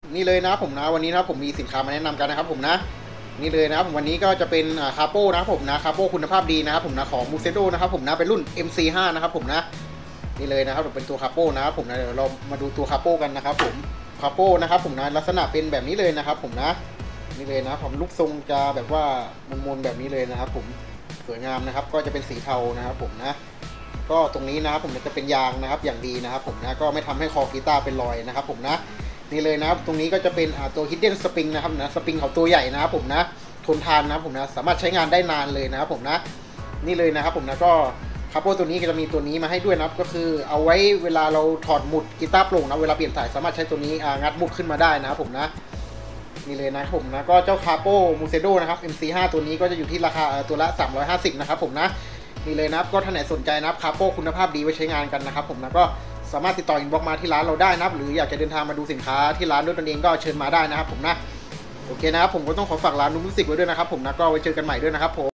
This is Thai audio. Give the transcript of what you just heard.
นี่เลยนะผมนะวันนี้นะผมมีสินค้ามาแนะนำกันนะครับผมนะนี่เลยนะครับผมวันนี้ก็จะเป็นคาโป้นะครับผมนะคาโป้คุณภาพดีนะครับผมนะของมูเซโดนะครับผมนะเป็นรุ่น MC5 นะครับผมนะนี่เลยนะครับเป็นตัวคาโป้นะครับผมนะเดี๋ยวเรามาดูตัวคาโป้กันนะครับผมคาโป้นะครับผมนะลักษณะเป็นแบบนี้เลยนะครับผมนะนี่เลยนะผมลูกทรงจะแบบว่ามนๆแบบนี้เลยนะครับผมสวยงามนะครับก็จะเป็นสีเทานะครับผมนะก็ตรงนี้นะครับผมจะเป็นยางนะครับอย่างดีนะครับผมนะก็ไม่ทำให้คอกีตาร์เป็นรอยนะครับผมนะนี่เลยนะครับตรงนี้ก็จะเป็นตัว hidden spring นะครับนะสปริงเขาตัวใหญ่นะครับผมนะทนทานนะครับผมนะสามารถใช้งานได้นานเลยนะครับผมนะนี่เลยนะครับผมนะก็คาโป้ตัวนี้ก็จะมีตัวนี้มาให้ด้วยนะครับก็คือเอาไว้เวลาเราถอดหมุดกีตาร์โปร่งนะเวลาเปลี่ยนสายสามารถใช้ตัวนี้งัดหมุดขึ้นมาได้นะครับผมนะนี่เลยนะครับผมนะก็เจ้าคาโป้มูเซโดนะครับ MC5 ตัวนี้ก็จะอยู่ที่ราคาตัวละ350นะครับผมนะนี่เลยนะครับก็ท่านไหนสนใจนะครับคาโป้คุณภาพดีไว้ใช้งานกันนะครับผมนะก็สามารถติดต่ออินบ็อกซ์มาที่ร้านเราได้นะครับหรืออยากจะเดินทางมาดูสินค้าที่ร้านด้วยตนเองก็เชิญมาได้นะครับผมนะโอเคนะครับผมก็ต้องขอฝากร้านนุ่มมิวสิกไว้ด้วยนะครับผมนะก็ไว้เจอกันใหม่ด้วยนะครับผม